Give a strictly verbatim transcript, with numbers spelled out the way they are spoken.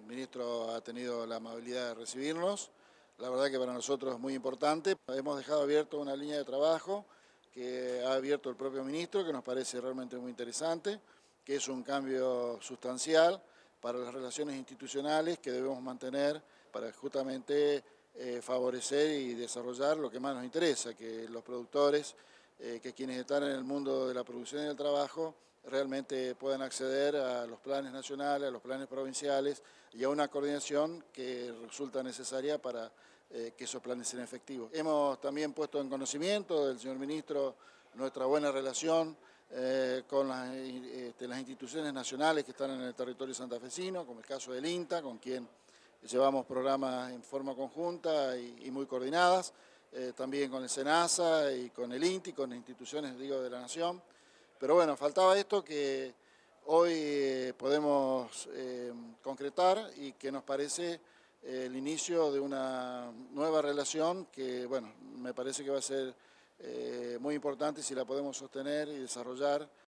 ministro ha tenido la amabilidad de recibirnos. La verdad que para nosotros es muy importante. Hemos dejado abierto una línea de trabajo que ha abierto el propio ministro, que nos parece realmente muy interesante, que es un cambio sustancial para las relaciones institucionales que debemos mantener para justamente eh, favorecer y desarrollar lo que más nos interesa, que los productores, eh, que quienes están en el mundo de la producción y del trabajo, realmente puedan acceder a los planes nacionales, a los planes provinciales y a una coordinación que resulta necesaria para eh, que esos planes sean efectivos. Hemos también puesto en conocimiento del señor ministro nuestra buena relación eh, con las, este, las instituciones nacionales que están en el territorio santafesino, como el caso del INTA, con quien llevamos programas en forma conjunta y, y muy coordinadas, eh, también con el SENASA y con el INTI, con instituciones digo, de la Nación. Pero bueno, faltaba esto que hoy eh, podemos eh, concretar y que nos parece eh, el inicio de una nueva relación que, bueno, me parece que va a ser eh, muy importante si la podemos sostener y desarrollar